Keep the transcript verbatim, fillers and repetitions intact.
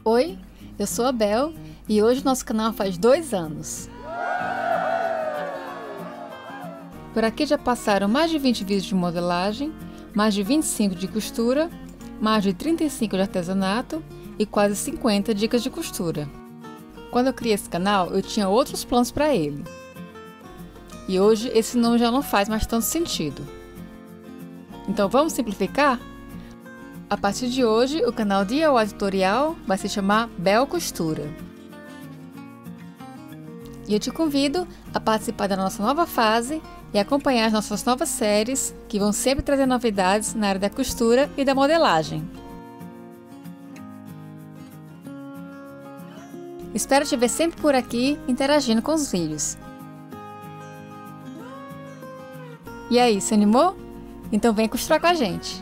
Oi, eu sou a Bel e hoje nosso canal faz dois anos. Por aqui já passaram mais de vinte vídeos de modelagem, mais de vinte e cinco de costura, mais de trinta e cinco de artesanato e quase cinquenta dicas de costura. Quando eu criei esse canal, eu tinha outros planos para ele. E hoje esse nome já não faz mais tanto sentido. Então vamos simplificar? A partir de hoje, o canal D I Y Tutorial vai se chamar Bel Costura. E eu te convido a participar da nossa nova fase e acompanhar as nossas novas séries, que vão sempre trazer novidades na área da costura e da modelagem. Espero te ver sempre por aqui, interagindo com os vídeos. E aí, se animou? Então vem costurar com a gente!